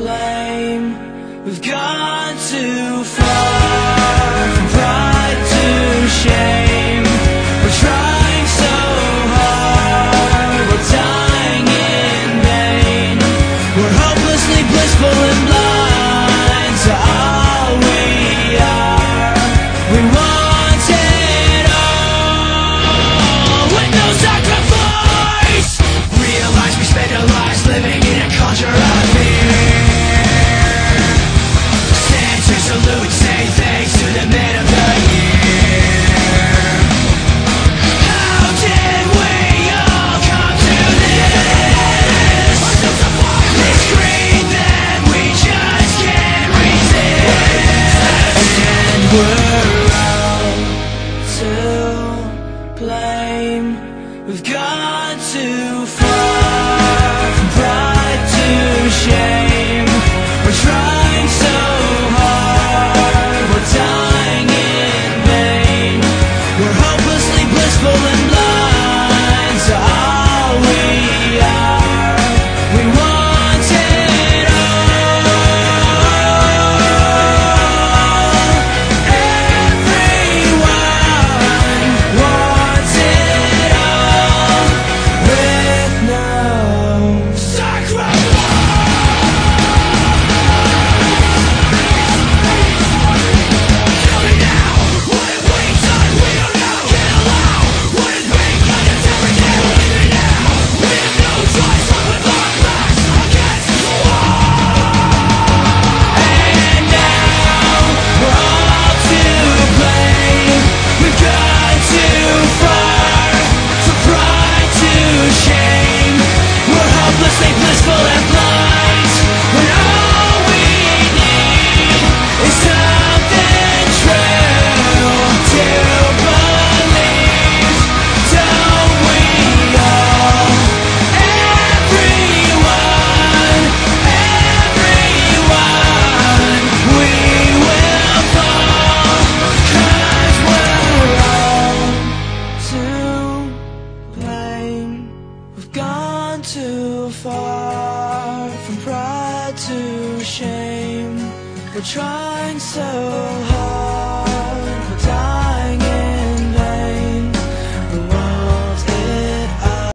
blame. We've gone too far, from pride to shame. We're trying so hard, we're dying in vain. We're hopelessly blissful and blind to all we are. We want it all with no sacrifice. Realize we spend our lives living in a culture of fear. Stand to salute, say thanks to the men of the year. How did we all come to this? This greed that we just can't resist. And we're all to blame. We've gone too far, from pride to shame. We're trying so hard, we're dying in vain. We're hopelessly blissful and blind to all we are. We want it all. Everyone wants it all, with no sacrifice. Tell me now, what have we done? We don't know. Get along. What has been done is everything. Believe me now, we have no choice but with our backs against the wall. And now we're all to blame. We've gone too far, from pride to shame. We're hopelessly blissful and blind, when all we need is something true to believe. Don't we all? Everyone, we will fall, 'cause we're all to blame. We've gone too far, from pride to shame. We're trying so hard.